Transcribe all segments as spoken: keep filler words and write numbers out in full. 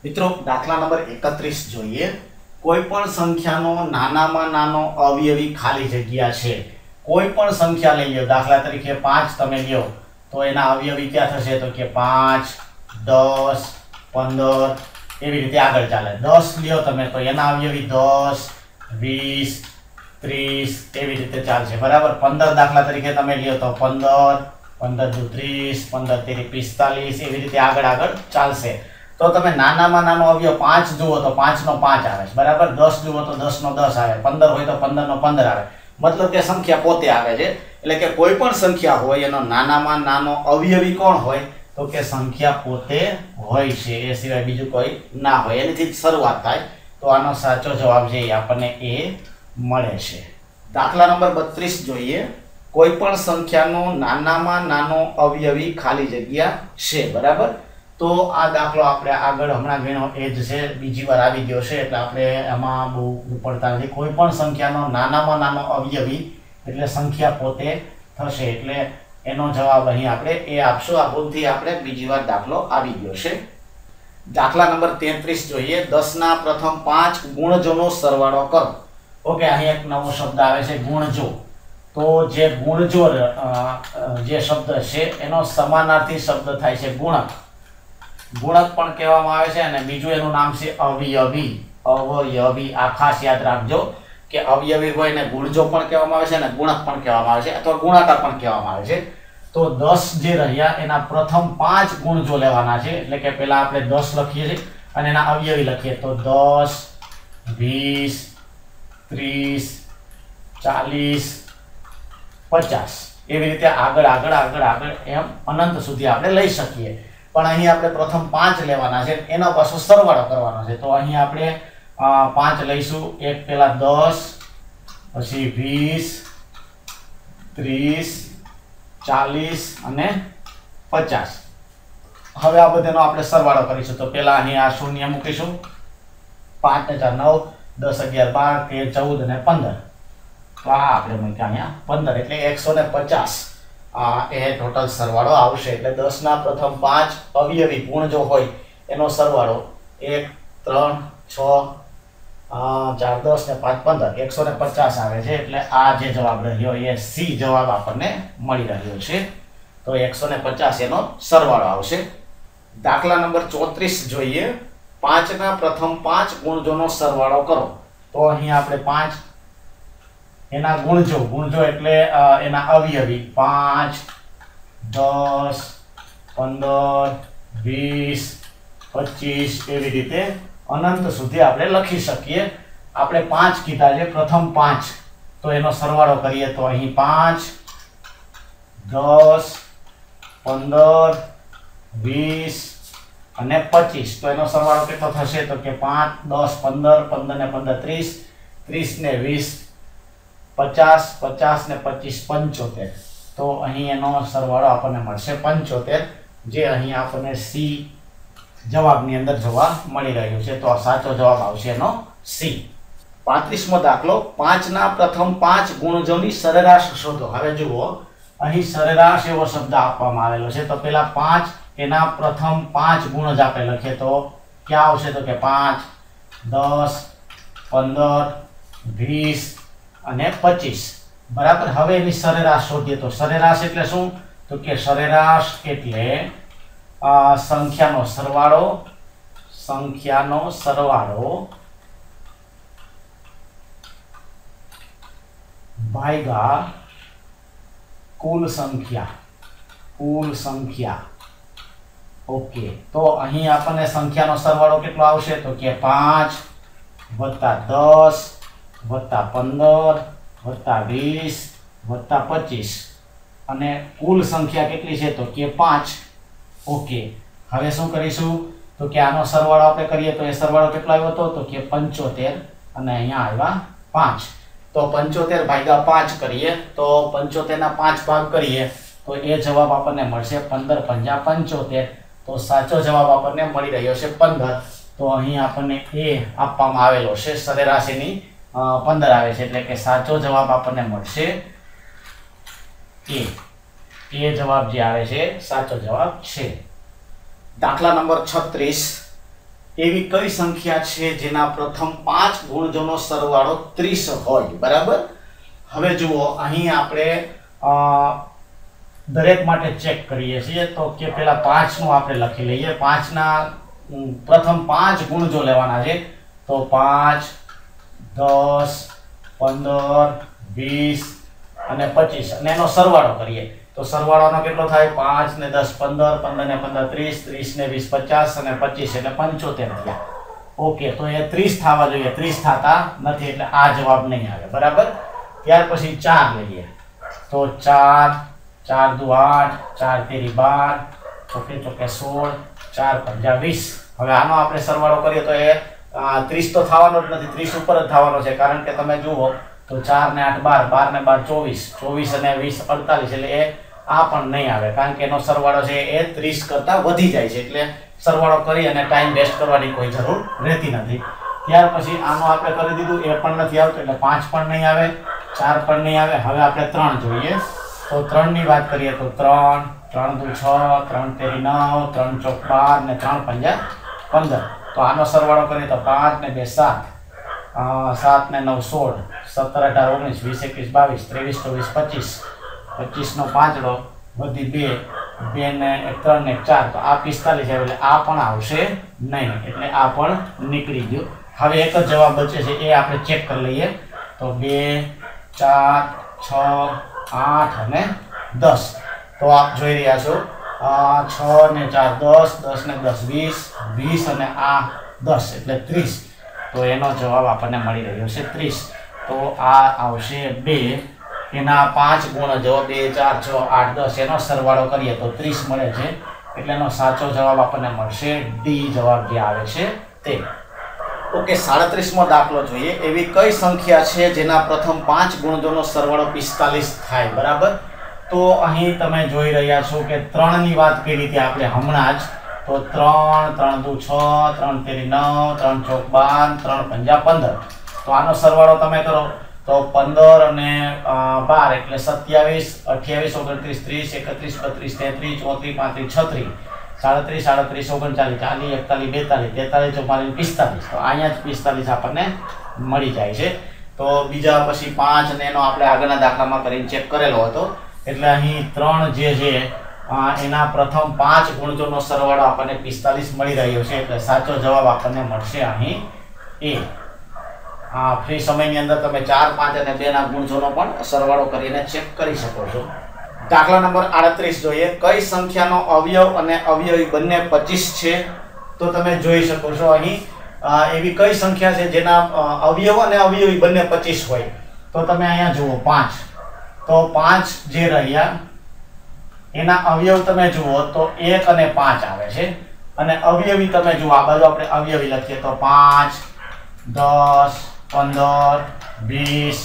મિત્રો દાખલા નંબર એકત્રીસ જોઈએ। કોઈ પણ સંખ્યાનો નાનામાં નાનો અવયવી ખાલી જગ્યા છે। કોઈ પણ સંખ્યા લઈ લો, દાખલા તરીકે પાંચ તમે લ્યો તો એના અવયવી ક્યાં થશે તો કે પાંચ, દસ, પંદર એવી રીતે આગળ ચાલે। દસ લ્યો તમે તો એના અવયવી દસ, વીસ, ત્રીસ એવી રીતે ચાલશે, બરાબર। પંદર દાખલા તરીકે તમે લ્યો તો પંદર, પંદર દુ ત્રીસ, પંદર તેરી પિસ્તાલીસ એવી રીતે આગળ આગળ ચાલશે। तो તમે નાનામાં નાનો અવયવ પાંચ જુઓ તો પાંચ નો પાંચ આવે, બરાબર। દસ જુઓ તો દસ નો દસ આવે, પંદર હોય તો પંદર નો પંદર આવે, मतलब કે સંખ્યા પોતે આવે છે। એટલે કે કોઈ પણ સંખ્યા હોય એનો નાનામાં નાનો અવયવી કોણ હોય તો કે સંખ્યા પોતે હોય છે, એ સિવાય બીજું કોઈ ના હોય। એનીથી જ શરૂઆત થાય, તો આનો સાચો જવાબ છે એ આપણને એ મળે છે। દાખલા નંબર બત્રીસ જોઈએ। કોઈ પણ સંખ્યાનો નાનામાં નાનો અવયવી ખાલી જગ્યા છે, બરાબર। तो आ दाखलो आपणे आगळ हमणा गण्यो ए ज छे, बीजी वार आवी गयो छे એટલે આપણે એમાં બહુ પડતા નથી। કોઈ પણ સંખ્યાનો નાનામાં નાનો અવયવી એટલે સંખ્યા પોતે થશે, એટલે એનો જવાબ અહીં આપણે એ આપશું। આ ભૂલથી આપણે બીજી વાર દાખલો આવી ગયો છે। દાખલા નંબર તેત્રીસ જોઈએ। દસ ના પ્રથમ પાંચ ગુણજોનો સરવાળો કરો। ઓકે, અહીં એક નવો શબ્દ આવે છે ગુણજો। તો જે ગુણજો જે શબ્દ છે એનો સમાનાર્થી શબ્દ થાય છે ગુણક। गुणक पण कहेवामां आवे छे, अने बीजुं एनुं नाम छे अवयवी। अवयवी आ खास याद राखजो के अवयवी होय ने गुणजो पण कहेवामां आवे छे अने गुणक पण कहेवामां आवे छे, अथवा गुणाकार पण कहेवामां आवे छे। तो दस जे रह्या एना प्रथम पांच गुणजो लेवाना छे, એટલે કે પહેલા આપણે दस લખીએ છીએ અને એના અવયવી લખીએ તો दस, વીસ, ત્રીસ, ચાલીસ, પચાસ એવી રીતે આગળ આગળ આગળ આગળ એમ અનંત સુધી આપણે લઈ શકીએ। पण अहीं आपणे प्रथम पांच लेवाना छे, एनो पाछो सरवाळो करवानो छे। तो अहीं आपणे पांच लईशुं, एक पेला दस, पछी वीस, त्रीस, चालीस अने पचास। हवे आ बधानो आपणे सरवाळो करीशुं। तो पेला अहीं आ शून्य मूकीशुं, पांच ने चार नव, दस अगियार बार तेर चौदह अने पंदर। तो आ आपणे मूक्या अहींया पंदर एटले एक सौ पचास आ ए टोटल सरवाळो आवशे। એટલે दस ना प्रथम पांच अवयवी गुण जो होय एनो सरवाळो एक, तीन, छह, चार, दस ने पांच पंदर एक सौ पचास आवे छे। એટલે આ જે जवाब रह्यो ए सी जवाब આપણને મળી રહ્યો છે। તો एक सौ पचास એનો સરવાળો આવશે। દાખલા નંબર चौंतीस જોઈએ। पांच ના પ્રથમ पांच ગુણજોનો સરવાળો કરો। તો અહીં આપણે पांच एना गुणजो, गुणजो एटले एना अवयवी पांच, दस, पंदर, वीस, पच्चीस एवी रीते अनंत सुधी आपणे लखी शकीए। आपणे पांच कीधा छे, प्रथम पांच, तो एनो सरवाळो करीए तो अहीं पांच, दस, पंदर, वीस अने पच्चीस। तो एनो सरवाळो केटलो थशे तो के पांच, दस, पंदर, पंदर ने पंदर त्रीस, त्रीस ने वीस पचास, पचास ने पच्चीस पंचोतेर। तो अहीं एनो सरवाळो आपने मळशे पंचोतेर, जे अहीं आपने सी जवाबनी अंदर जोवा मळी रह्यो छे। तो साचो जवाब आवशे एनो सी। पैंतीसमो दाखलो। पांच ना प्रथम पांच गुणजोनी सरेराश शोधो। हवे जुओ, अहीं सरेराश एवो शब्द आपवामां आवेलो छे। तो पेला पांच एना प्रथम पांच गुणज आपणे लखीए तो क्या आवशे तो के पांच, दस, पंदर, वीस અને पच्चीस, बराबर। हवे एनी सरेराश शोधीए तो सरेराश એટલે શું તો કે સરેરાશ એટલે સંખ્યાનો સરવાળો, સંખ્યાનો સરવાળો ભાગ્યા કુલ સંખ્યા, કુલ સંખ્યા। ઓકે, તો અહીં આપણને સંખ્યાનો સરવાળો કેટલો આવશે તો કે पांच વત્તા दस वत्ता पंदर वत्ता वीस वत्ता पच्चीस अने कुल संख्या केटली छे तो के पांच। ओके, हवे शुं करीशुं तो के आनो सरवाळो आपणे करीए तो ए सरवाळो केटलो आव्यो तो तो के पंचोतेर अने अहींया आव्या पांच। तो पंचोतेर भाग्या पांच करीए तो पंचोतेर ना पांच भाग करीए तो ए जवाब आपणे मळशे पंदर पंजा पंचोतेर। तो साचो जवाब आपणे मळी रह्यो छे पंदर। तो અહીં આપણને એ આપવામાં આવેલો છે, સરેરાશ એની पंदर आवे छे, એટલે કે સાચો જવાબ આપણને મળશે એ। એ જવાબ જે આવે છે સાચો જવાબ છે। દાખલા નંબર छत्रीस। એવી કઈ સંખ્યા છે જેના પ્રથમ પાંચ ગુણજોનો સરવાળો ત્રીસ હોય? બરાબર. હવે જુઓ, અહીં આપણે દરેક માટે ચેક કરીએ છીએ તો કે પેલા પાંચ નું આપણે લખી લઈએ. પાંચ ના પ્રથમ પાંચ ગુણજો લેવાના છે. તો પાંચ, દસ, પંદર, વીસ અને પચીસ અને એનો સરવાળો કરીએ તો સરવાળાનો કેટલો થાય? પાંચ ને દસ પંદર, પંદર ને પંદર ત્રીસ, ત્રીસ ને વીસ પચાસ અને પચીસ એટલે પંચોતેર થયા. ઓકે, તો એ ત્રીસ થવા જોઈએ, ત્રીસ થતા નથી એટલે આ જવાબ નહીં આવે. બરાબર. ત્યાર પછી ચાર લઈએ તો ચાર, ચાર દુ આઠ, ચાર તેરી બાર, ચોકે ચોકે સોળ, ચાર પંજા વીસ. હવે આનો આપણે સરવાળો કરીએ તો એ ત્રીસ તો થવાનો જ નથી, ત્રીસ ઉપર જ થવાનો છે. કારણ કે તમે જુઓ તો ચાર ને આઠ બાર, બાર ને બાર ચોવીસ, ચોવીસ અને વીસ અડતાલીસ એટલે એ આ પણ નહીં આવે કારણ કે એનો સરવાળો છે એ ત્રીસ કરતા વધી જાય છે. એટલે સરવાળો કરી અને ટાઈમ વેસ્ટ કરવાની કોઈ જરૂર રહેતી નથી. ત્યાર પછી આનો આપણે કરી દીધું, એ પણ નથી આવતું એટલે પાંચ પણ નહીં આવે, ચાર પણ નહીં આવે. હવે આપણે ત્રણ જોઈએ તો ત્રણ ની વાત કરીએ તો ત્રણ, ત્રણ દુ છ, ત્રણ તેરી નવ, ત્રણ ચોક બાર ને ત્રણ પંજા પંદર. તો આનો સરવાળો કરીએ તો પાંચ ને બે સાત, સાત ને નવ સોળ, સત્તર અઢાર ઓગણીસ, વીસ એકવીસ બાવીસ, ત્રેવીસ ચોવીસ પચીસ, પચીસ નો પાંચડો વધી બે, બે ને એક ત્રણ ને ચાર, તો આ પિસ્તાલીસ આવે એટલે આ પણ આવશે નહીં એટલે આ પણ નીકળી ગયું. હવે એક જ જવાબ બચે છે એ આપણે ચેક કરી લઈએ તો બે, ચાર, છ, આઠ અને દસ. તો આપ જોઈ રહ્યા છો છ ને ચાર દસ, દસ ને દસ વીસ, વીસ અને આ દસ એટલે ત્રીસ. તો એનો જવાબ આપણને મળી રહ્યો છે ત્રીસ. તો આ આવશે બે. એના પાંચ ગુણ જો બે, ચાર, છ, આઠ, દસ એનો સરવાળો કરીએ તો ત્રીસ મળે છે એટલે એનો સાચો જવાબ આપણને મળશે ડી જવાબ જે આવે છે તે. ઓકે, સાડત્રીસ મો દાખલો જોઈએ. એવી કઈ સંખ્યા છે જેના પ્રથમ પાંચ ગુણજોનો સરવાળો પિસ્તાલીસ થાય? બરાબર. તો અહીં તમે જોઈ રહ્યા છો કે ત્રણ ની વાત કરી હતી આપણે હમણાં જ. તો ત્રણ, ત્રણ દુ છ, ત્રણ તેરી નવ, ત્રણ ચોક બાર, ત્રણ પંજા પંદર. તો આનો સરવાળો તમે કરો તો પંદર અને બાર એટલે સત્યાવીસ, અઠ્યાવીસ, ઓગણત્રીસ, ત્રીસ, એકત્રીસ, બત્રીસ, તેત્રીસ, ચોત્રીસ, પાંત્રીસ, છત્રીસ, સાડત્રીસ, સાડત્રીસ, ઓગણચાલીસ, ચાલીસ, એકતાલીસ, બેતાલીસ, તેતાલીસ, ચુમ્માલીસ, પિસ્તાલીસ. તો અહીંયા જ પિસ્તાલીસ આપણને મળી જાય છે. તો બીજા પછી પાંચ અને એનો આપણે આગળના દાખલામાં કરીને ચેક કરેલો હતો. એટલે અહીં ત્રણ જે છે એના પ્રથમ પાંચ ગુણજોનો સરવાળો આપણને પિસ્તાલીસ મળી રહ્યો છે એટલે સાચો જવાબ આપણને મળશે અહીં એ. હા, ફ્રી સમયની અંદર તમે ચાર, પાંચ અને બે ના ગુણજોનો પણ સરવાળો કરીને ચેક કરી શકો છો. દાખલા નંબર આડત્રીસ જોઈએ. કઈ સંખ્યાનો અવયવ અને અવયવી બંને પચીસ છે? તો તમે જોઈ શકો છો અહીં એવી કઈ સંખ્યા છે જેના અવયવ અને અવયવી બંને પચીસ હોય? તો તમે અહીંયા જુઓ પાંચ. તો પાંચ જે રહ્યા એના અવયવ તમે જુઓ તો એક અને પાંચ આવે છે અને અવયવી તમે જુઓ આ બાજુ આપણે અવયવી લખીએ તો પાંચ, દસ, પંદર, વીસ,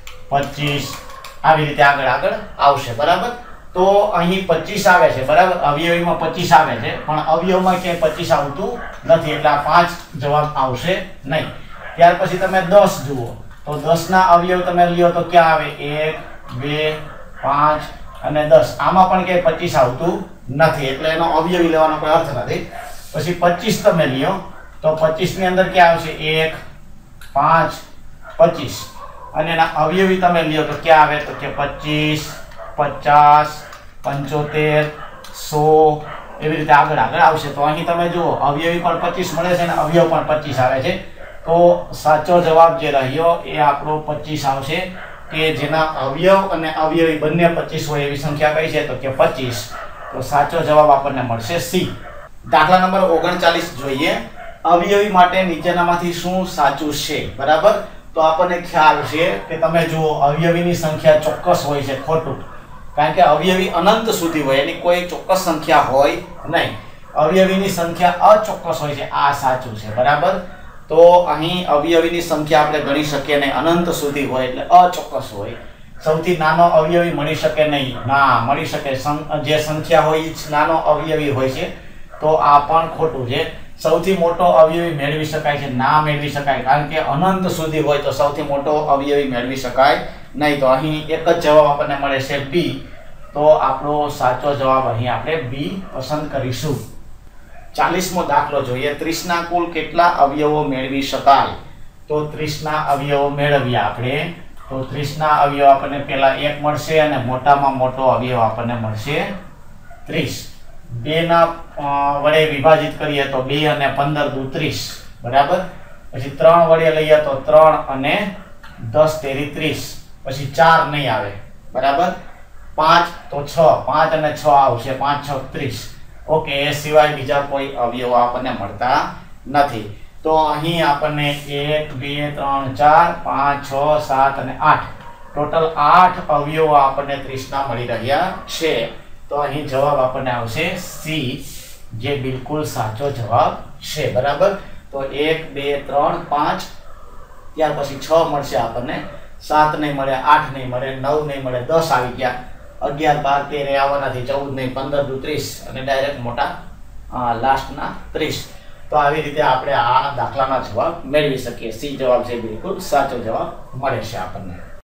પચીસ આવી રીતે આગળ આગળ આવશે. બરાબર. તો અહીં પચીસ આવે છે. બરાબર. અવયવીમાં પચીસ આવે છે પણ અવયવમાં ક્યાંય પચીસ આવતું નથી એટલે આ પાંચ જવાબ આવશે નહીં. ત્યાર પછી તમે દસ જુઓ તો દસ ના અવયવ તમે લ્યો તો ક્યાં આવે? એક, બે, પાંચ અને દસ. આમાં પણ ક્યાંય પચીસ આવતું નથી એટલે એનો અવયવી લેવાનો કોઈ અર્થ નથી. પછી પચીસ તમે લ્યો તો પચીસ ની અંદર ક્યાં આવશે? એક, પાંચ, પચીસ અને એના અવયવી તમે લ્યો તો ક્યાં આવે? તો કે પચીસ, પચાસ, પંચોતેર, સો એવી રીતે આગળ આગળ આવશે. તો અહીં તમે જુઓ અવયવી પણ પચીસ મળે છે અને અવયવ પણ પચીસ આવે છે. તો સાચો જવાબ જે રહ્યો એ આપણો પચીસ આવશે કે જેના અવયવ અને અવયવી બંને પચીસ હોય એવી સંખ્યા કઈ છે? તો કે પચીસ. તો સાચો જવાબ આપણને મળશે સી. દાખલા નંબર ઓગણચાલીસ જોઈએ. અવયવી માટે નીચેનામાંથી શું સાચું છે? બરાબર. તો આપણને ખ્યાલ છે કે તમે જુઓ અવયવીની સંખ્યા ચોક્કસ હોય છે ખોટું. કારણ કે અવયવી અનંત સુધી હોય એની કોઈ ચોક્કસ સંખ્યા હોય નહીં. અવયવીની સંખ્યા અચોક્કસ હોય છે આ સાચું છે. બરાબર. તો અહીં અવયવીની સંખ્યા આપણે ગણી શકીએ નહીં, અનંત સુધી હોય એટલે અચોક્કસ હોય. સૌથી નાનો અવયવી મળી શકે નહીં? ના, મળી શકે. જે સંખ્યા હોય એ નાનો અવયવી હોય છે તો આ પણ ખોટું છે. સૌથી મોટો અવયવી મેળવી શકાય છે? ના, મેળવી શકાય. કારણ કે અનંત સુધી હોય તો સૌથી મોટો અવયવી મેળવી શકાય નહીં. તો અહીં એક જ જવાબ આપણને મળે છે બી. તો આપણો સાચો જવાબ અહીં આપણે બી પસંદ કરીશું. ચાલીસમો દાખલો જોઈએ. ત્રીસના કુલ કેટલા અવયવો મેળવી શકાય? તો ત્રીસના અવયવો મેળવ્યા આપણે. તો ત્રીસના અવયવ આપણને પહેલા એક મળશે અને મોટામાં મોટો અવયવ આપણને મળશે ત્રીસ. બે ના વડે વિભાજિત કરીએ તો બે અને પંદર દુ ત્રીસ, બરાબર. પછી ત્રણ વડે લઈએ તો ત્રણ અને દસ તેરી ત્રીસ. પછી ચાર નહીં આવે, બરાબર. પાંચ તો છ, પાંચ અને છ આવશે, પાંચ છ ત્રીસ. ઓકે, એ સિવાય બીજા કોઈ અવયવો આપણને મળતા નથી. તો અહીં આપણને એક બે ત્રણ ચાર પાંચ છ સાત અને આઠ, ટોટલ આઠ અવયવો આપણને ત્રીસના મળી રહ્યા છે. તો અહીં જવાબ આપણને આવશે સી, જે બિલકુલ સાચો જવાબ છે, બરાબર. તો એક બે ત્રણ પાંચ, ત્યાર પછી છ મળશે આપણને, સાત નહીં મળે, આઠ નહીં મળે, નવ નહીં મળે, દસ આવી ગયા, અગિયાર બાર તેર એ આવવાના નથી, ચૌદ નહીં, પંદર દુ ત્રીસ અને ડાયરેક્ટ મોટા લાસ્ટના ત્રીસ. તો આવી રીતે આપણે આ દાખલાના જવાબ મેળવી શકીએ. સી જવાબ છે બિલકુલ સાચો જવાબ મળે છે આપણને.